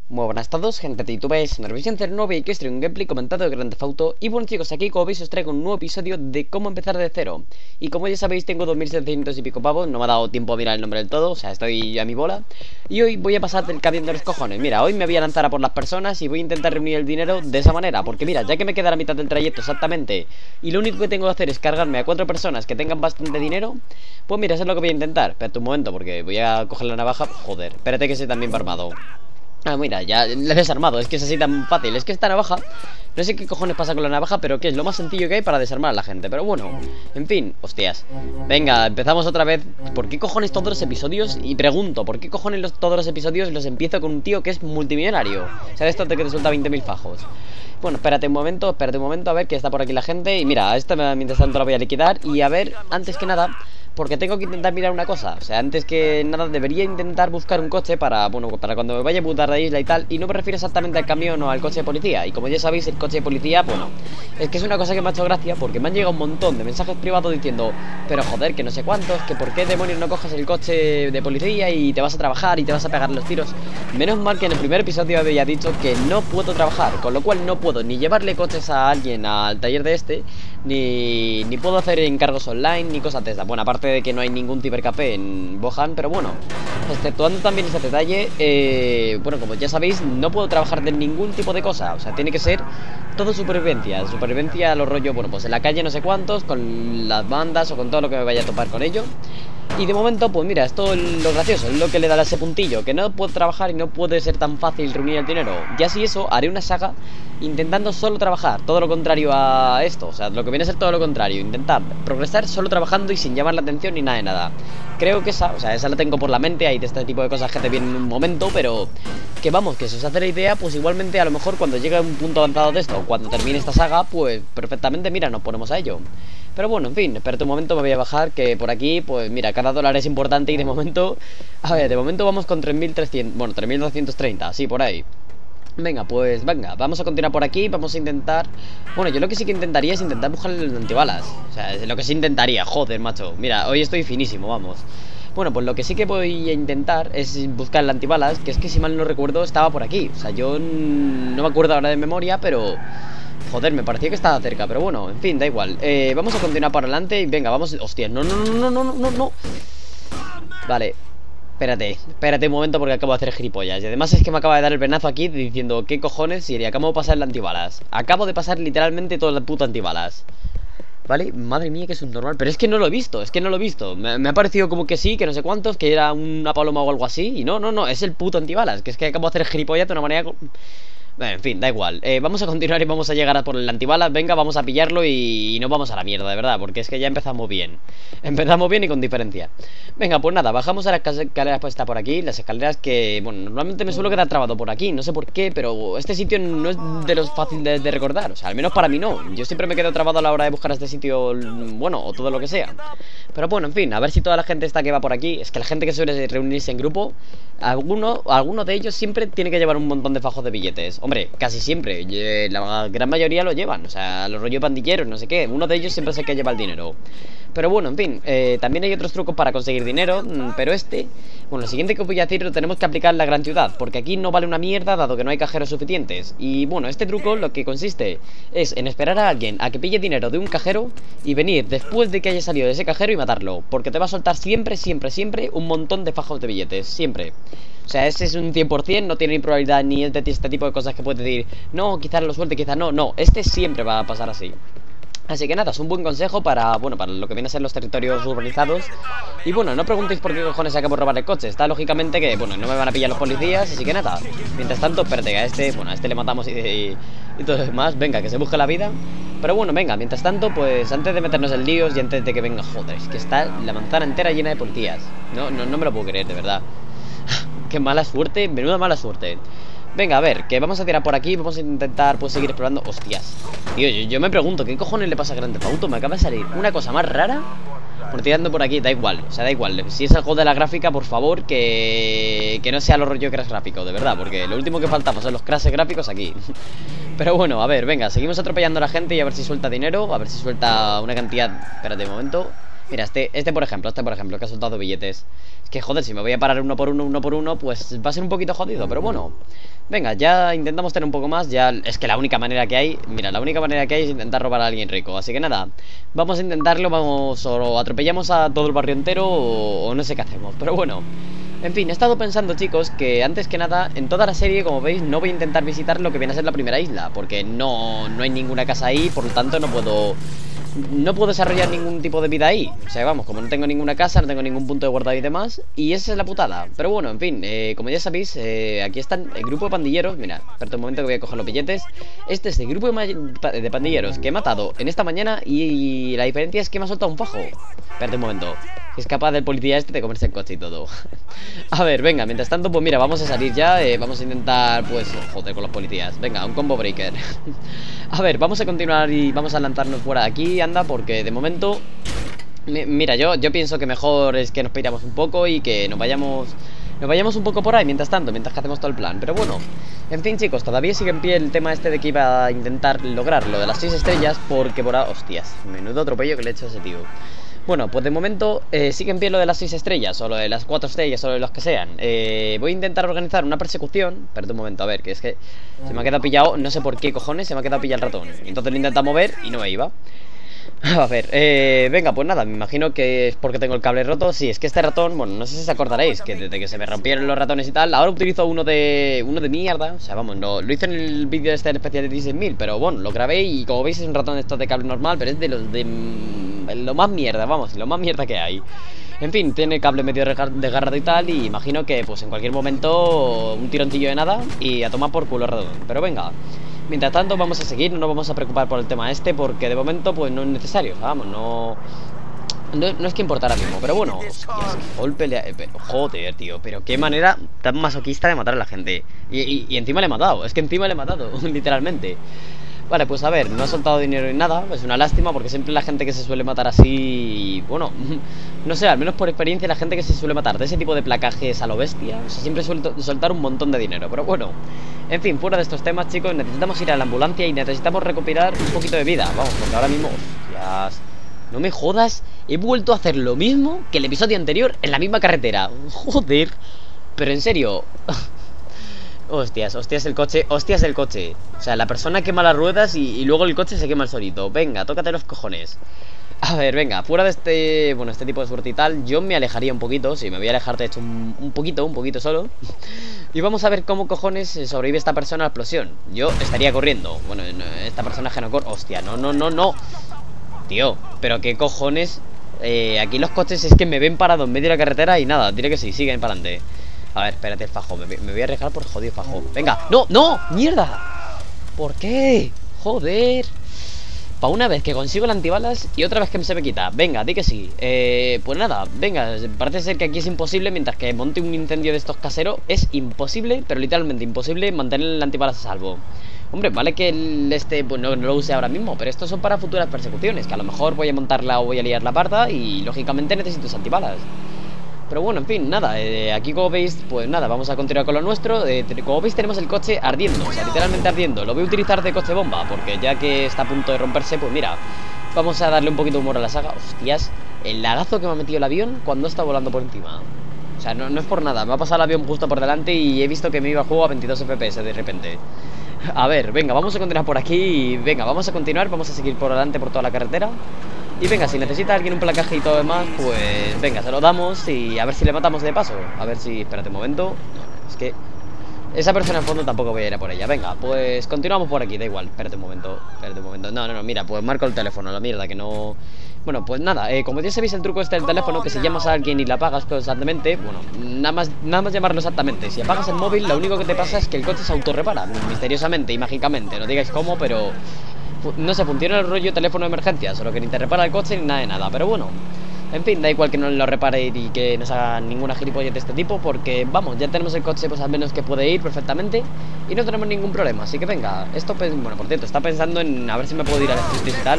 Muy buenas a todos, gente de YouTube, es Revisión 09 y que os traigo un gameplay comentado de Grand Theft Auto. Y bueno chicos, aquí como veis os traigo un nuevo episodio de cómo empezar de cero. Y como ya sabéis tengo 2700 y pico pavos, no me ha dado tiempo a mirar el nombre del todo, o sea estoy a mi bola. Y hoy voy a pasar del camión de los cojones, mira, hoy me voy a lanzar a por las personas y voy a intentar reunir el dinero de esa manera. Porque mira, ya que me queda la mitad del trayecto exactamente y lo único que tengo que hacer es cargarme a 4 personas que tengan bastante dinero, pues mira, eso es lo que voy a intentar. Espérate un momento porque voy a coger la navaja, joder, espérate que ese también va armado. Ah, mira, ya le he desarmado, es que es así tan fácil. Es que esta navaja, no sé qué cojones pasa con la navaja, pero que es lo más sencillo que hay para desarmar a la gente. Pero bueno, en fin, hostias. Venga, empezamos otra vez. ¿Por qué cojones todos los episodios? Y pregunto, ¿por qué cojones todos los episodios los empiezo con un tío que es multimillonario? O sea, de esto de que te suelta 20.000 fajos. Bueno, espérate un momento, a ver que está por aquí la gente. Y mira, esta mientras tanto la voy a liquidar. Y a ver, antes que nada, porque tengo que intentar mirar una cosa. O sea, antes que nada debería intentar buscar un coche para, bueno, para cuando me vaya a putar de isla y tal. Y no me refiero exactamente al camión o al coche de policía. Y como ya sabéis, el coche de policía, bueno, es que es una cosa que me ha hecho gracia, porque me han llegado un montón de mensajes privados diciendo: pero joder, que no sé cuántos, que por qué demonios no coges el coche de policía y te vas a trabajar y te vas a pegar los tiros. Menos mal que en el primer episodio había dicho que no puedo trabajar, con lo cual no puedo ni llevarle coches a alguien al taller de este, ni puedo hacer encargos online, ni cosas de esas. Bueno, aparte de que no hay ningún cibercafé en Bohan, pero bueno, exceptuando también ese detalle, bueno, como ya sabéis, no puedo trabajar de ningún tipo de cosa. O sea, tiene que ser todo supervivencia. Supervivencia a los rollos, bueno, pues en la calle no sé cuántos, con las bandas o con todo lo que me vaya a topar con ello. Y de momento, pues mira, esto es lo gracioso, es lo que le da ese puntillo, que no puedo trabajar y no puede ser tan fácil reunir el dinero. Ya si eso, haré una saga intentando solo trabajar, todo lo contrario a esto. O sea, lo que viene a ser todo lo contrario, intentar progresar solo trabajando y sin llamar la atención ni nada de nada. Creo que esa, o sea, esa la tengo por la mente, hay de este tipo de cosas que te vienen en un momento, pero que vamos, que si os hace la idea, pues igualmente a lo mejor cuando llegue a un punto avanzado de esto, o cuando termine esta saga, pues perfectamente, mira, nos ponemos a ello. Pero bueno, en fin, espérate un momento, me voy a bajar, que por aquí, pues mira, cada dólar es importante y de momento, a ver, de momento vamos con 3.300, bueno, 3.230, sí, por ahí. Venga, pues venga, vamos a continuar por aquí, vamos a intentar... Bueno, yo lo que sí que intentaría es intentar buscar el antibalas. O sea, es lo que sí intentaría, joder, macho. Mira, hoy estoy finísimo, vamos. Bueno, pues lo que sí que voy a intentar es buscar el antibalas, que es que si mal no recuerdo estaba por aquí. O sea, yo no me acuerdo ahora de memoria, pero... Joder, me parecía que estaba cerca, pero bueno, en fin, da igual. Vamos a continuar para adelante y venga, vamos... Hostia, no. Vale. Espérate un momento porque acabo de hacer gilipollas. Y además es que me acaba de dar el venazo aquí diciendo: ¿qué cojones? Y acabo de pasar el antibalas. Acabo de pasar literalmente todo el puto antibalas. ¿Vale? Madre mía, que es un normal. Pero es que no lo he visto, me ha parecido como que sí, que no sé cuántos, que era una paloma o algo así. Y no, es el puto antibalas. Que es que acabo de hacer gilipollas de una manera... Bueno, en fin, da igual. Vamos a continuar y vamos a llegar a por el antibalas. Venga, vamos a pillarlo y nos vamos a la mierda, de verdad, porque es que ya empezamos bien. Empezamos bien y con diferencia. Venga, pues nada, bajamos a las escaleras, pues está por aquí. Las escaleras que, bueno, normalmente me suelo quedar trabado por aquí, no sé por qué, pero este sitio no es de los fáciles de recordar. O sea, al menos para mí no. Yo siempre me quedo trabado a la hora de buscar este sitio, bueno, o todo lo que sea. Pero bueno, en fin, a ver si toda la gente esta que va por aquí... Es que la gente que suele reunirse en grupo, alguno de ellos siempre tiene que llevar un montón de fajos de billetes. Hombre, casi siempre, la gran mayoría lo llevan. O sea, los rollos pandilleros, no sé qué. Uno de ellos siempre es el que lleva el dinero. Pero bueno, en fin, también hay otros trucos para conseguir dinero. Pero bueno, lo siguiente que voy a decir lo tenemos que aplicar en la gran ciudad, porque aquí no vale una mierda dado que no hay cajeros suficientes. Y bueno, este truco lo que consiste es en esperar a alguien a que pille dinero de un cajero y venir después de que haya salido de ese cajero y matarlo, porque te va a soltar siempre un montón de fajos de billetes, siempre. O sea, ese es un 100%, no tiene ni probabilidad ni es de este tipo de cosas que puedes decir: no, quizás lo suelte, quizás no, este siempre va a pasar así. Así que nada, es un buen consejo para, bueno, para lo que viene a ser los territorios urbanizados. Y bueno, no preguntéis por qué cojones acabo de robar el coche. Está lógicamente que, bueno, no me van a pillar los policías, así que nada. Mientras tanto, espérate, a este le matamos y todo lo demás. Venga, que se busque la vida. Pero bueno, venga, mientras tanto, pues antes de meternos en líos y antes de que venga, joder, es que está la manzana entera llena de policías. No me lo puedo creer, de verdad. Qué mala suerte, menuda mala suerte. Venga, a ver, que vamos a tirar por aquí. Vamos a intentar, pues, seguir explorando. Hostias, tío, yo me pregunto, ¿qué cojones le pasa a Grand Theft Auto? Me acaba de salir una cosa más rara por tirando por aquí, da igual, o sea, da igual. Si es algo de la gráfica, por favor, que no sea los rollo crash gráfico, de verdad, porque lo último que faltamos son los crashes gráficos aquí. Pero bueno, a ver, venga, seguimos atropellando a la gente y a ver si suelta dinero, a ver si suelta una cantidad. Espérate un momento. Mira, este por ejemplo, que ha soltado billetes. Es que joder, si me voy a parar uno por uno, pues va a ser un poquito jodido, pero bueno. Venga, ya intentamos tener un poco más. Ya es que la única manera que hay, mira, la única manera que hay es intentar robar a alguien rico. Así que nada, vamos a intentarlo, vamos, o atropellamos a todo el barrio entero o no sé qué hacemos. Pero bueno, en fin, he estado pensando, chicos, que antes que nada, en toda la serie, como veis, no voy a intentar visitar lo que viene a ser la primera isla, porque no hay ninguna casa ahí, por lo tanto no puedo desarrollar ningún tipo de vida ahí. O sea, vamos, como no tengo ninguna casa, no tengo ningún punto de guardado y demás. Y esa es la putada. Pero bueno, en fin, como ya sabéis, aquí están el grupo de pandilleros. Mira, espera un momento que voy a coger los billetes. Este es el grupo de pandilleros que he matado en esta mañana. Y la diferencia es que me ha soltado un fajo. Espérate un momento. Es capaz del policía este de comerse el coche y todo. A ver, venga, mientras tanto, pues mira, vamos a salir ya. Vamos a intentar, pues, joder con los policías. Venga, un combo breaker. A ver, vamos a continuar y vamos a lanzarnos fuera de aquí, anda, porque de momento mira, yo pienso que mejor es que nos piramos un poco y que nos vayamos un poco por ahí mientras tanto, mientras que hacemos todo el plan. Pero bueno, en fin, chicos, todavía sigue en pie el tema este de que iba a intentar lograr lo de las 6 estrellas, porque por ahora, hostias, menudo atropello que le he hecho a ese tío. Bueno, pues de momento sigue en pie lo de las 6 estrellas, o lo de las 4 estrellas, o lo de los que sean. Voy a intentar organizar una persecución. Espérate un momento, a ver, que es que se me ha quedado pillado, no sé por qué cojones se me ha quedado pillado el ratón. Entonces lo intenta mover y no me iba. A ver, venga, pues nada, me imagino que es porque tengo el cable roto. Sí, es que este ratón, bueno, no sé si os acordaréis que desde que se me rompieron los ratones y tal, ahora utilizo uno de mierda. O sea, vamos, lo hice en el vídeo este especial de 16.000, pero bueno, lo grabé y como veis es un ratón de estos de cable normal, pero es de los de lo más mierda, vamos, lo más mierda que hay. En fin, tiene cable medio desgarrado y tal, y imagino que pues en cualquier momento un tirontillo de nada y a tomar por culo ratón. Pero venga, mientras tanto vamos a seguir, no nos vamos a preocupar por el tema este, porque de momento pues no es necesario, vamos, no es que importa ahora mismo. Pero bueno, hostias, golpe joder, tío, pero qué manera tan masoquista de matar a la gente. Y encima le he matado, es que encima le he matado, literalmente. Vale, pues a ver, no ha soltado dinero ni nada. Es una lástima porque siempre la gente que se suele matar así, bueno, no sé, al menos por experiencia la gente que se suele matar de ese tipo de placajes a lo bestia, o sea, siempre suele soltar un montón de dinero. Pero bueno, en fin, fuera de estos temas, chicos, necesitamos ir a la ambulancia y necesitamos recuperar un poquito de vida. Vamos, porque ahora mismo, hostias, no me jodas, he vuelto a hacer lo mismo que el episodio anterior en la misma carretera. Joder, pero en serio. Hostias el coche, hostias el coche. O sea, la persona quema las ruedas y luego el coche se quema el solito. Venga, tócate los cojones. A ver, venga, fuera de este, bueno, este tipo de suerte y tal, yo me alejaría un poquito. Sí, me voy a alejar de hecho un poquito solo. Y vamos a ver cómo cojones sobrevive esta persona a la explosión. Yo estaría corriendo. Bueno, esta personaje no corre. Hostia, no. Tío, pero qué cojones. Aquí los coches es que me ven parado en medio de la carretera y nada, diré que sí, siguen para adelante. A ver, espérate el fajo, me voy a arriesgar por jodido fajo. Venga, no, mierda. ¿Por qué? Joder. Para una vez que consigo el antibalas y otra vez que se me quita. Venga, di que sí. Pues nada, venga, parece ser que aquí es imposible. Mientras que monte un incendio de estos caseros, es imposible, pero literalmente imposible mantener el antibalas a salvo. Hombre, vale que pues no lo use ahora mismo, pero estos son para futuras persecuciones, que a lo mejor voy a montarla o voy a liar la parda y lógicamente necesito ese antibalas. Pero bueno, en fin, nada, aquí como veis, pues nada, vamos a continuar con lo nuestro. Como veis tenemos el coche ardiendo, o sea, literalmente ardiendo. Lo voy a utilizar de coche bomba, porque ya que está a punto de romperse, pues mira, vamos a darle un poquito de humor a la saga. Hostias, el lagazo que me ha metido el avión cuando está volando por encima. O sea, no es por nada, me ha pasado el avión justo por delante y he visto que me iba a juego a 22 FPS de repente. A ver, venga, vamos a continuar por aquí y venga, vamos a continuar, vamos a seguir por delante por toda la carretera. Y venga, si necesita alguien un placaje y todo demás, pues venga, se lo damos y a ver si le matamos de paso. A ver si, espérate un momento. No, es que esa persona en fondo tampoco voy a ir a por ella. Venga, pues continuamos por aquí, da igual. Espérate un momento. No, mira, pues marco el teléfono, la mierda, que no... Bueno, pues nada, como ya sabéis el truco este del teléfono, que si llamas a alguien y la apagas constantemente, bueno, nada más llamarlo exactamente. Si apagas el móvil, lo único que te pasa es que el coche se autorrepara, misteriosamente y mágicamente. No digáis cómo, pero... no sé, funciona el rollo teléfono de emergencia, solo que ni te repara el coche ni nada de nada, pero bueno. En fin, da igual que no lo repare y que no se haga ninguna gilipollez de este tipo, porque vamos, ya tenemos el coche pues al menos que puede ir perfectamente y no tenemos ningún problema, así que venga, esto pues, bueno, por cierto, está pensando en a ver si me puedo ir a la y tal.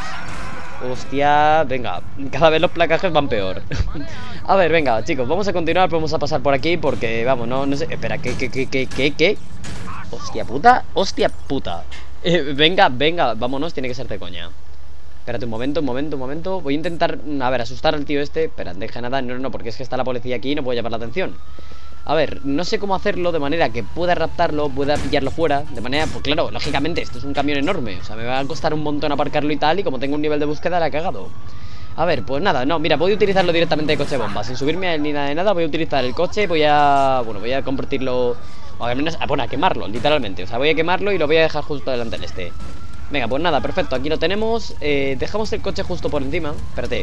Hostia, venga, cada vez los placajes van peor. A ver, venga, chicos, vamos a continuar, vamos a pasar por aquí porque, vamos, no sé, espera, ¿qué? Hostia puta. Venga, vámonos, tiene que ser de coña. Espérate un momento, un momento, un momento. Voy a intentar, a ver, asustar al tío este. Espera, deja nada, no, porque es que está la policía aquí y no puedo llamar la atención. A ver, no sé cómo hacerlo de manera que pueda raptarlo, pueda pillarlo fuera. De manera, pues claro, lógicamente, esto es un camión enorme. O sea, me va a costar un montón aparcarlo y tal. Y como tengo un nivel de búsqueda, la he cagado. A ver, pues nada, no, mira, voy a utilizarlo directamente de coche bomba. Sin subirme a él ni nada de nada, voy a utilizar el coche. Voy a convertirlo, o al menos, bueno, a quemarlo, literalmente. O sea, voy a quemarlo y lo voy a dejar justo delante del este. Venga, pues nada, perfecto, aquí lo tenemos. Dejamos el coche justo por encima. Espérate,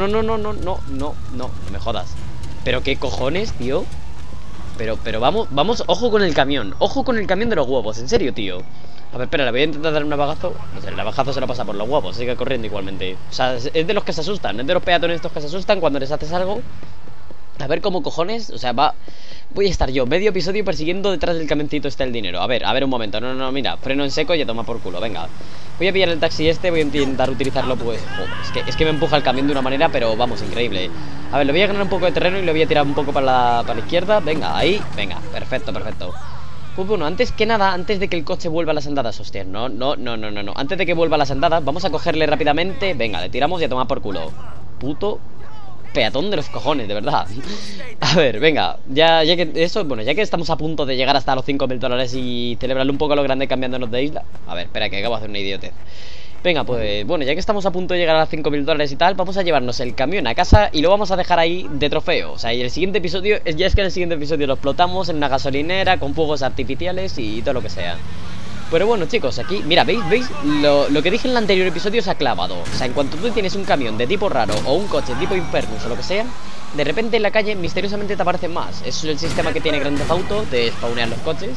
no me jodas. Pero qué cojones, tío. Pero vamos, ojo con el camión. Ojo con el camión de los huevos, en serio, tío. A ver, espera, le voy a intentar dar un navajazo. No sé, el navajazo se lo pasa por los huevos, sigue corriendo igualmente. O sea, es de los que se asustan, es de los peatones estos que se asustan cuando les haces algo. A ver cómo cojones, o sea, voy a estar yo medio episodio persiguiendo detrás del camioncito este el dinero. A ver un momento, no, mira, freno en seco y a tomar por culo, venga. Voy a pillar el taxi este, voy a intentar utilizarlo, pues, joder, es que me empuja el camión de una manera, pero vamos, increíble. A ver, le voy a ganar un poco de terreno y lo voy a tirar un poco para la izquierda. Venga, ahí, venga, perfecto. Pues bueno, antes que nada, antes de que el coche vuelva a las andadas, hostia, no. Antes de que vuelva a las andadas, vamos a cogerle rápidamente. Venga, le tiramos y a tomar por culo. Puto peatón de los cojones, de verdad. A ver, venga, ya que eso, bueno, ya que estamos a punto de llegar hasta los 5.000 dólares y celebrarlo un poco a lo grande cambiándonos de isla. A ver, espera, que acabo de hacer una idiotez. Venga, pues bueno, ya que estamos a punto de llegar a los 5.000 dólares y tal, vamos a llevarnos el camión a casa y lo vamos a dejar ahí de trofeo. O sea, y el siguiente episodio, ya es que en el siguiente episodio lo explotamos en una gasolinera con fuegos artificiales y todo lo que sea. Pero bueno, chicos, aquí, mira, ¿veis? Lo que dije en el anterior episodio se ha clavado. O sea, en cuanto tú tienes un camión de tipo raro o un coche tipo Infernus o lo que sea, de repente en la calle misteriosamente te aparecen más. Es el sistema que tiene Grand Theft Auto de spawnear los coches.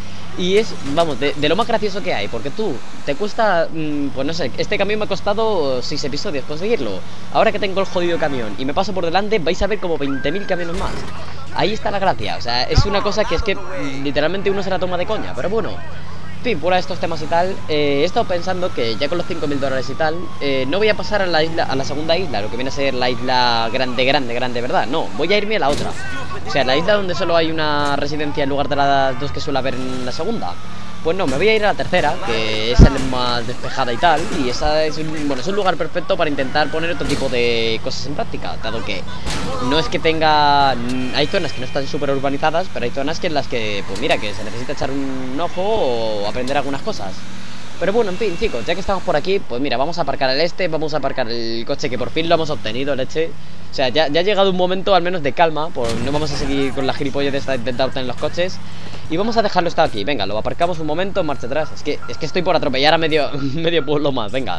Y es, vamos, de lo más gracioso que hay. Porque tú, te cuesta, pues no sé, este camión me ha costado 6 episodios conseguirlo. Ahora que tengo el jodido camión y me paso por delante, vais a ver como 20.000 camiones más. Ahí está la gracia, o sea, es una cosa que es que literalmente uno se la toma de coña. Pero bueno, en fin, fuera de estos temas y tal, he estado pensando que ya con los 5.000 dólares y tal, no voy a pasar a la isla, a la segunda isla, lo que viene a ser la isla grande, ¿verdad? No, voy a irme a la otra. O sea, la isla donde solo hay una residencia en lugar de las dos que suele haber en la segunda. Pues no, me voy a ir a la tercera, que es la más despejada y tal. Y esa es un lugar perfecto para intentar poner otro tipo de cosas en práctica. Dado que no es que tenga... Hay zonas que no están súper urbanizadas, pero hay zonas que en las que, pues mira, que se necesita echar un ojo o aprender algunas cosas. Pero bueno, en fin, chicos, ya que estamos por aquí, pues mira, vamos a aparcar vamos a aparcar el coche que por fin lo hemos obtenido, leche. O sea, ya ha llegado un momento al menos de calma, pues no vamos a seguir con la gilipollez de intentar obtener los coches. Y vamos a dejarlo estar aquí, venga, lo aparcamos un momento, marcha atrás. Es que estoy por atropellar a medio pueblo más, venga.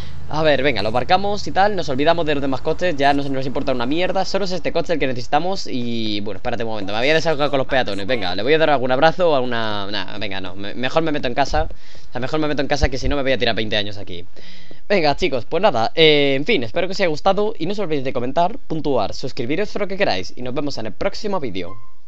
A ver, venga, lo aparcamos y tal, nos olvidamos de los demás coches, ya no nos importa una mierda, solo es este coche el que necesitamos y... Bueno, espérate un momento, me había desahogado con los peatones, venga, le voy a dar algún abrazo o alguna... Nah, venga, no, mejor me meto en casa, o sea, mejor me meto en casa que si no me voy a tirar 20 años aquí. Venga, chicos, pues nada, en fin, espero que os haya gustado y no os olvidéis de comentar, puntuar, suscribiros o lo que queráis y nos vemos en el próximo vídeo.